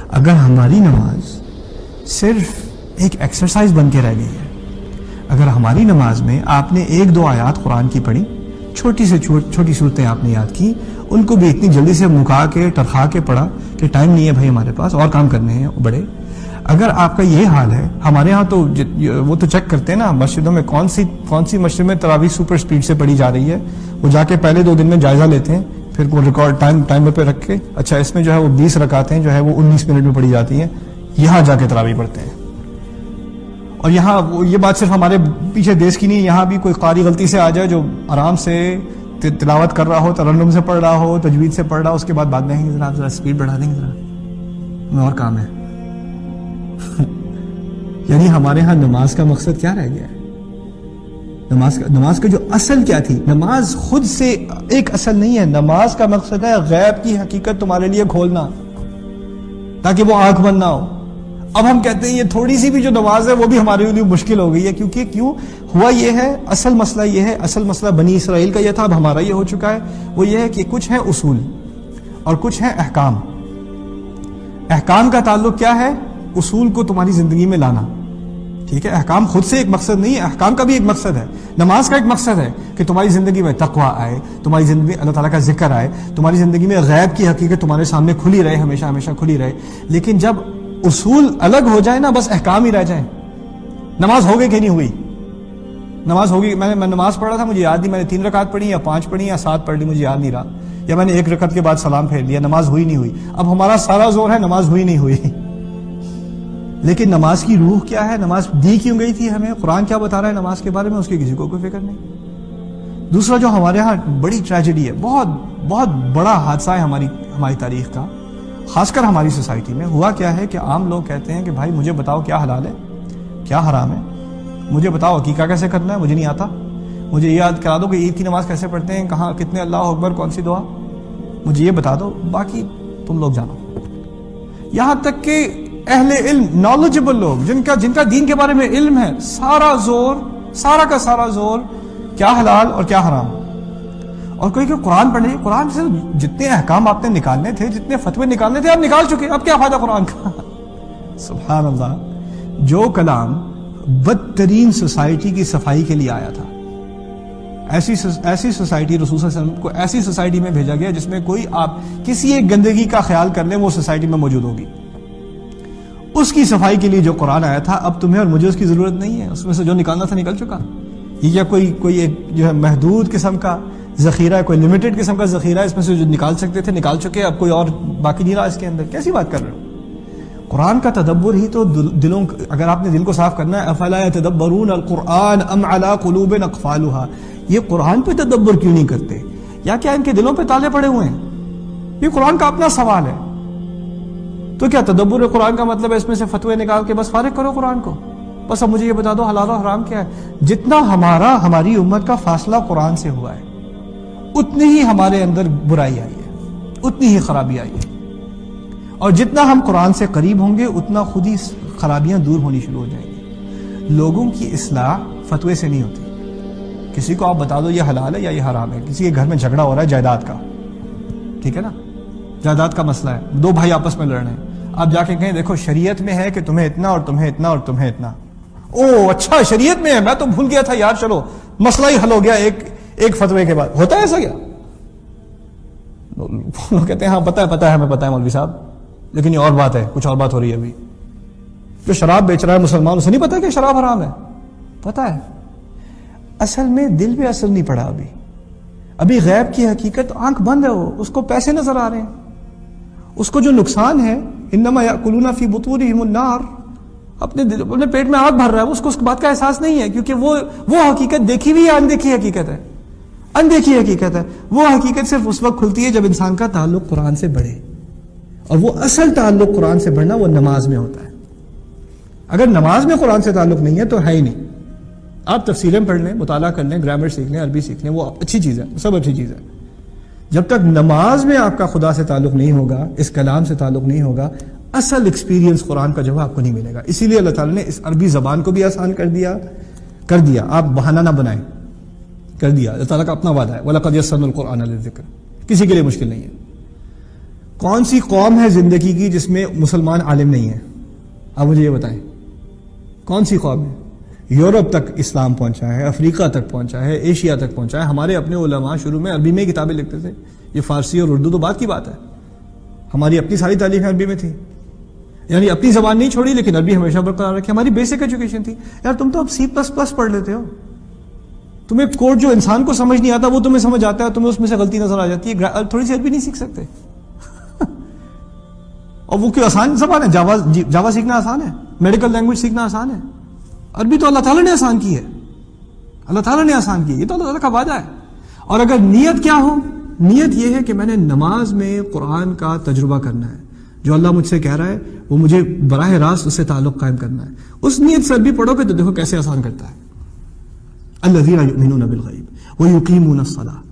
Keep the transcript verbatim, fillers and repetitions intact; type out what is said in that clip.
اگر ہماری نماز صرف ایک ایکسرسائز بن کے رہ گئی ہے، اگر ہماری نماز میں آپ نے ایک دو آیات قرآن کی پڑھی، چھوٹی سے چھوٹی صورتیں آپ نے یاد کی، ان کو بھی اتنی جلدی سے مکا کے ٹرخا کے پڑھا کہ ٹائم نہیں ہے بھائی ہمارے پاس، اور کام کرنے ہیں بڑے، اگر آپ کا یہ حال ہے، ہمارے ہاں تو وہ تو چیک کرتے ہیں نا مسجدوں میں کون سی کون سی مسجد میں تراویح سپر سپیڈ سے پڑھی جا رہی ہے، وہ جا کے پہلے دو دن میں جائزہ لیتے ہیں، پھر وہ ریکارڈ ٹائم ٹائمر پہ رکھ کے اچھا اس میں جو ہے وہ بیس رکعتیں جو ہے وہ انیس منٹ میں پڑھی جاتی ہیں، یہاں جا کے تراویح پڑھتے ہیں۔ اور یہاں یہ بات صرف ہمارے پیچھے دیش کی نہیں، یہاں بھی کوئی قاری غلطی سے آ جائے جو آرام سے تلاوت کر رہا ہو، ترنم سے پڑھ رہا ہو، تجوید سے پڑھ رہا ہو، اس کے بعد بعد میں ذرا ذرا اسپیڈ بڑھا دیں گے، ذرا میں اور کام ہے۔ یعنی ہمارے ہاں نماز کا مقصد کیا رہ گیا ہے؟ نماز کا نماز کا جو اصل کیا تھی؟ نماز خود سے ایک اصل نہیں ہے، نماز کا مقصد ہے غیب کی حقیقت تمہارے لیے کھولنا تاکہ وہ آنکھ بند نہ ہو۔ اب ہم کہتے ہیں یہ تھوڑی سی بھی جو نماز ہے وہ بھی ہمارے لیے مشکل ہو گئی ہے، کیونکہ کیوں ہوا یہ ہے، اصل مسئلہ یہ ہے، اصل مسئلہ بنی اسرائیل کا یہ تھا، اب ہمارا یہ ہو چکا ہے، وہ یہ ہے کہ کچھ ہیں اصول اور کچھ ہیں احکام۔ احکام کا تعلق کیا ہے؟ اصول کو تمہاری زندگی میں لانا، ٹھیک ہے؟ احکام خود سے ایک مقصد نہیں ہے، احکام کا بھی ایک مقصد ہے، نماز کا ایک مقصد ہے کہ تمہاری زندگی میں تقویٰ آئے، تمہاری زندگی میں اللہ تعالیٰ کا ذکر آئے، تمہاری زندگی میں غیب کی حقیقت تمہارے سامنے کھلی رہے، ہمیشہ ہمیشہ کھلی رہے۔ لیکن جب اصول الگ ہو جائے نا، بس احکام ہی رہ جائیں، نماز ہو گئی کہ نہیں ہوئی؟ نماز ہوگی، میں نے میں نماز پڑھا تھا، مجھے یاد نہیں میں نے تین رکعت پڑھی یا پانچ پڑھی یا سات پڑھ لی، مجھے یاد نہیں رہا، یا میں نے ایک رکعت کے بعد سلام پھیر لیا، نماز ہوئی نہیں ہوئی۔ اب ہمارا سارا زور ہے نماز ہوئی نہیں ہوئی، لیکن نماز کی روح کیا ہے؟ نماز دی کیوں گئی تھی ہمیں؟ قرآن کیا بتا رہا ہے نماز کے بارے میں؟ اس کی کسی کو کوئی فکر نہیں۔ دوسرا جو ہمارے ہاں بڑی ٹریجڈی ہے، بہت بہت بڑا حادثہ ہے ہماری ہماری تاریخ کا، خاص کر ہماری سوسائٹی میں، ہوا کیا ہے کہ عام لوگ کہتے ہیں کہ بھائی مجھے بتاؤ کیا حلال ہے کیا حرام ہے، مجھے بتاؤ عقیقہ کیسے کرنا ہے، مجھے نہیں آتا، مجھے یہ یاد کرا دو کہ عید کی نماز کیسے پڑھتے ہیں، کہاں کتنے اللہ اکبر، کون سی دعا، مجھے یہ بتا دو، باقی تم لوگ جانو۔ یہاں تک کہ اہل علم، نالجبل لوگ جن کا جن کا دین کے بارے میں علم ہے، سارا زور سارا کا سارا زور کیا حلال اور کیا حرام، اور کوئی کہ قرآن پڑھنے، قرآن سے جتنے احکام آپ نے نکالنے تھے، جتنے فتوے نکالنے تھے آپ نکال چکے، اب کیا فائدہ قرآن کا؟ سبحان اللہ۔ جو کلام بدترین سوسائٹی کی صفائی کے لیے آیا تھا، ایسی ایسی سوسائٹی، رسول صلی اللہ علیہ وسلم کو ایسی سوسائٹی میں بھیجا گیا جس میں کوئی آپ کسی ایک گندگی کا خیال کر لیں وہ سوسائٹی میں موجود ہوگی، اس کی صفائی کے لیے جو قرآن آیا تھا، اب تمہیں اور مجھے اس کی ضرورت نہیں ہے، اس میں سے جو نکالنا تھا نکل چکا۔ یہ کوئی کوئی ایک جو ہے محدود قسم کا ذخیرہ ہے، کوئی لمیٹڈ قسم کا ذخیرہ ہے، اس میں سے جو نکال سکتے تھے نکال چکے، اب کوئی اور باقی نہیں رہا اس کے اندر۔ کیسی بات کر رہے ہو؟ قرآن کا تدبر ہی تو دلوں، اگر آپ نے دل کو صاف کرنا ہے، افلا یتدبرون القرآن ام علی قلوب اقفالها، یہ قرآن پہ تدبر کیوں نہیں کرتے؟ یا کیا ان کے دلوں پہ تالے پڑے ہوئے ہیں؟ یہ قرآن کا اپنا سوال ہے۔ تو کیا تدبر قرآن کا مطلب ہے اس میں سے فتوے نکال کے بس فارغ کرو قرآن کو؟ بس اب مجھے یہ بتا دو حلال و حرام کیا ہے؟ جتنا ہمارا ہماری امت کا فاصلہ قرآن سے ہوا ہے، اتنی ہی ہمارے اندر برائی آئی ہے، اتنی ہی خرابی آئی ہے، اور جتنا ہم قرآن سے قریب ہوں گے اتنا خود ہی خرابیاں دور ہونی شروع ہو جائیں گی۔ لوگوں کی اصلاح فتوے سے نہیں ہوتی۔ کسی کو آپ بتا دو یہ حلال ہے یا یہ حرام ہے، کسی کے گھر میں جھگڑا ہو رہا ہے جائیداد کا، ٹھیک ہے نا، جائیداد کا مسئلہ ہے، دو بھائی آپس میں لڑ رہے ہیں، آپ جا کے کہیں دیکھو شریعت میں ہے کہ تمہیں اتنا اور تمہیں اتنا اور تمہیں اتنا، او اچھا شریعت میں ہے، میں تو بھول گیا تھا یار، چلو مسئلہ ہی حل ہو گیا ایک ایک فتوے کے بعد۔ ہوتا ہے ایسا کیا؟ لوگ کہتے ہیں ہاں پتہ ہے پتہ ہے ہمیں پتہ ہے مولوی صاحب، لیکن یہ اور بات ہے، کچھ اور بات ہو رہی ہے ابھی۔ جو شراب بیچ رہا ہے مسلمان، اسے نہیں پتا کہ شراب حرام ہے؟ پتہ ہے، اصل میں دل پہ اثر نہیں پڑا، ابھی ابھی غیب کی حقیقت آنکھ بند ہے، وہ اس کو پیسے نظر آ رہے ہیں، اس کو جو نقصان ہے، انما یاکلون فی بطونہم النار، اپنے دل اپنے پیٹ میں آگ بھر رہا ہے، اس کو اس بات کا احساس نہیں ہے، کیونکہ وہ وہ حقیقت دیکھی ہوئی ہے، اندیکھی حقیقت ہے، اندیکھی حقیقت ہے۔ وہ حقیقت صرف اس وقت کھلتی ہے جب انسان کا تعلق قرآن سے بڑھے، اور وہ اصل تعلق قرآن سے بڑھنا وہ نماز میں ہوتا ہے۔ اگر نماز میں قرآن سے تعلق نہیں ہے تو ہے ہی نہیں۔ آپ تفسیریں پڑھ لیں، مطالعہ کر لیں، گرامر سیکھ لیں، عربی سیکھ لیں، وہ اچھی چیز ہے، سب اچھی چیز ہے۔ جب تک نماز میں آپ کا خدا سے تعلق نہیں ہوگا، اس کلام سے تعلق نہیں ہوگا، اصل ایکسپیرینس قرآن کا جو ہے آپ کو نہیں ملے گا۔ اسی لیے اللہ تعالیٰ نے اس عربی زبان کو بھی آسان کر دیا کر دیا آپ بہانہ نہ بنائیں، کر دیا۔ اللہ تعالیٰ کا اپنا وعدہ ہے وَلَقَدْ يَسَّرْنَا الْقُرْآنَ لِلذِّكْرِ، کسی کے لیے مشکل نہیں ہے۔ کون سی قوم ہے زندگی کی جس میں مسلمان عالم نہیں ہے؟ آپ مجھے یہ بتائیں کون سی قوم ہے؟ یورپ تک اسلام پہنچا ہے، افریقہ تک پہنچا ہے، ایشیا تک پہنچا ہے. ہمارے اپنے علماء شروع میں عربی میں کتابیں لکھتے تھے. یہ فارسی اور اردو تو بات کی بات ہے، ہماری اپنی ساری تعلیمیں عربی میں تھی. یعنی اپنی زبان نہیں چھوڑی لیکن عربی ہمیشہ برقرار رکھی. ہماری بیسک ایجوکیشن تھی. یار تم تو اب سی پلس پلس پڑھ لیتے ہو، تمہیں کوڈ جو انسان کو سمجھ نہیں آتا وہ تمہیں سمجھ آتا ہے، تمہیں اس میں سے غلطی نظر آ جاتی ہے. تھوڑی سی عربی نہیں سیکھ سکتے؟ اور وہ کیوں آسان زبان ہے؟ جاوا جاوا سیکھنا آسان ہے، میڈیکل لینگویج سیکھنا آسان ہے. عربی تو اللہ تعالیٰ نے آسان کی ہے، اللہ تعالیٰ نے آسان کی. یہ تو اللہ تعالیٰ کا وعدہ ہے. اور اگر نیت کیا ہو؟ نیت یہ ہے کہ میں نے نماز میں قرآن کا تجربہ کرنا ہے. جو اللہ مجھ سے کہہ رہا ہے وہ مجھے براہ راست اس سے تعلق قائم کرنا ہے. اس نیت سے عربی پڑھو گے تو دیکھو کیسے آسان کرتا ہے. الذین یؤمنون بالغیب ویقیمون الصلاۃ